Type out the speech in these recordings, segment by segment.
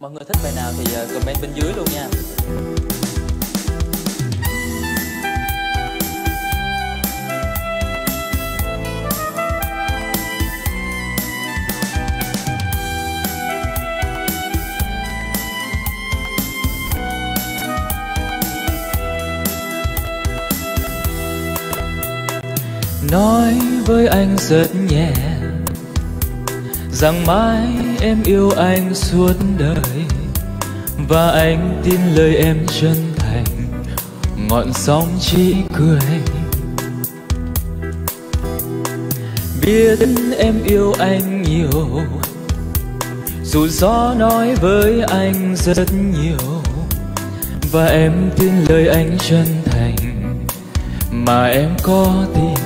Mọi người thích bài nào thì comment bên dưới luôn nha. Nói với anh rất nhẹ rằng mai em yêu anh suốt đời, và anh tin lời em chân thành, ngọn sóng chỉ cười. Biết em yêu anh nhiều, dù gió nói với anh rất nhiều, và em tin lời anh chân thành mà em có tin.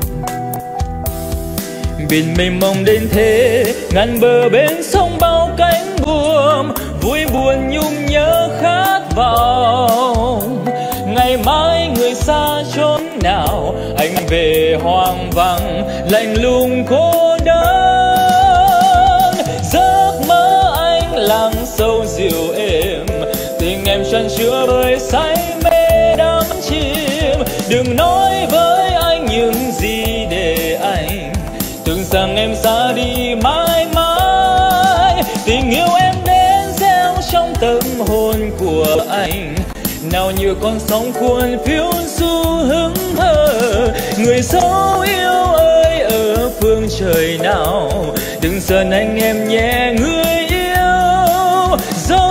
Biển mênh mông đến thế, ngàn bờ bên sông bao cánh buồm, vui buồn nhung nhớ khát vọng. Ngày mai người xa chốn nào, anh về hoang vắng lạnh lùng cô đơn. Giấc mơ anh lặng sâu dịu êm, tình em chan chứa bơi say mê đắm chìm. Đừng nói với anh những gì để anh tưởng rằng em ra đi mãi mãi. Tình yêu em đến gieo trong tâm hồn của anh, nào như con sóng cuồn phiêu du hững hờ. Người dấu yêu ơi ở phương trời nào, đừng giận anh em nhé người yêu dấu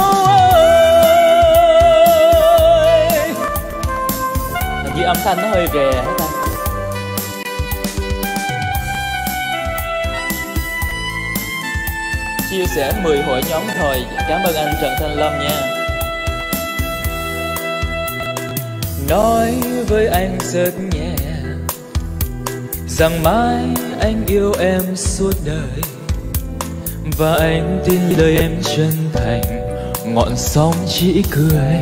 ơi. Hình như âm thanh nó hơi rè hết ta. Chia sẻ 10 hội nhóm thôi. Cảm ơn anh Trần Thanh Lâm nha. Nói với anh rất nhẹ rằng mai anh yêu em suốt đời, và anh tin lời em chân thành, ngọn sóng chỉ cười.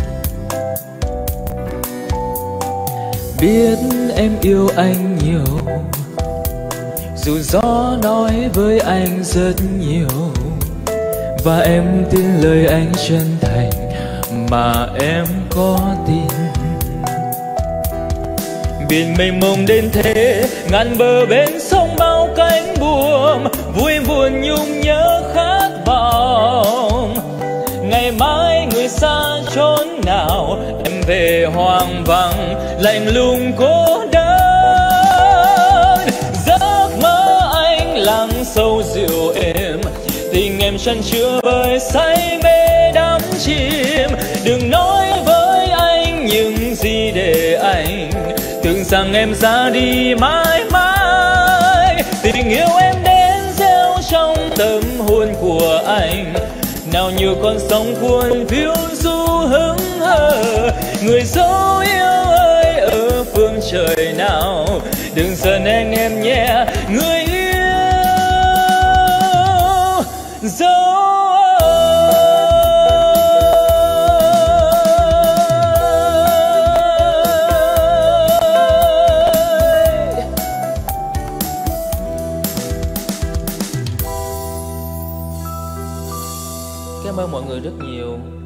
Biết em yêu anh nhiều, dù gió nói với anh rất nhiều, và em tin lời anh chân thành mà em có tin. Biển mênh mông đến thế, ngàn bờ bên sông bao cánh buồm, vui buồn nhung nhớ khát vọng. Ngày mai người xa chốn nào, em về hoang vắng lạnh lùng cô đơn. Giấc mơ anh lặng sâu dịu êm, tình em chan chứa bơi say mê đắm chìm. Đừng nói với anh những gì để anh tưởng rằng em ra đi mãi mãi. Tình yêu em đến gieo trong tâm hồn của anh, nào như con sóng cuồn phiêu du hững hờ. Người dấu yêu ơi ở phương trời nào, đừng giận anh em nhé người yêu dấu ơi. Cảm ơn mọi người rất nhiều.